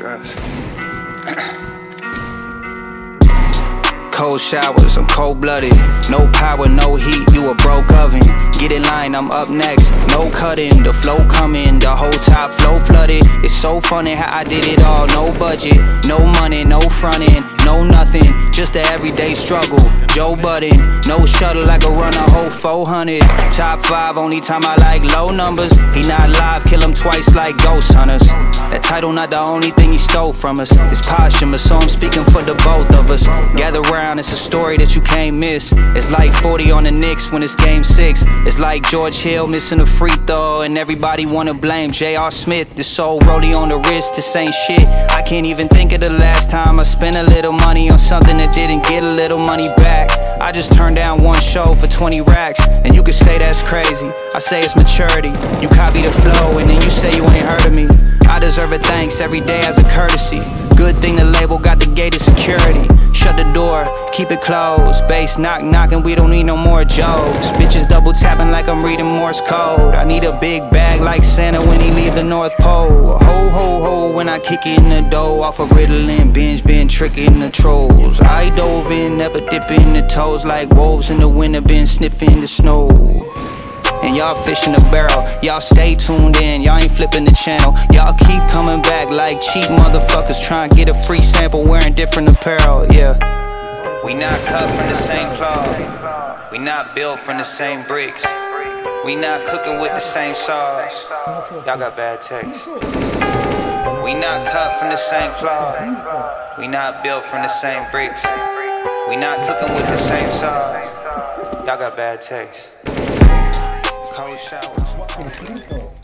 stress. Cold showers, I'm cold-blooded. No power, no heat, you a broke oven. Get in line, I'm up next. No cutting, the flow coming, the whole top flow flooded. It's so funny how I did it all. No budget, no money, no frontin', no nothing, just an everyday struggle. Joe Budden, no shuttle, I could run a whole 400. Top 5, only time I like low numbers. He not live, kill him twice like ghost hunters. That title not the only thing he stole from us. It's posthumous, so I'm speaking for the both of us. Gather round, it's a story that you can't miss. It's like 40 on the Knicks when it's game 6. It's like George Hill missing a free throw and everybody wanna blame J.R. Smith. This so rollie on the wrist, this ain't shit. I can't even think of the last time I spent a little money on something that didn't get a little money back. I just turned down one show for 20 racks, and you could say that's crazy. I say it's maturity. You copy the flow and then you say you ain't heard of me. I deserve a thanks every day as a courtesy. Good thing the label got the gated security. Shut the door, keep it closed. Bass knocking, we don't need no more jokes. Bitches double tapping like I'm reading Morse code. I need a big bag like Santa when he leave the North Pole. Ho ho ho when I kick in the dough. Off of Ritalin binge, been tricking the trolls. I dove in, never dipping the toes. Like wolves in the winter, been sniffing the snow. And y'all fish in a barrel, y'all stay tuned in, y'all ain't flipping the channel. Y'all keep coming back like cheap motherfuckers trying to get a free sample wearing different apparel, yeah. We not cut from the same cloth, we not built from the same bricks, we not cooking with the same sauce, y'all got bad taste. We not cut from the same cloth, we not built from the same bricks, we not cooking with the same sauce, y'all got bad taste. Cold showers.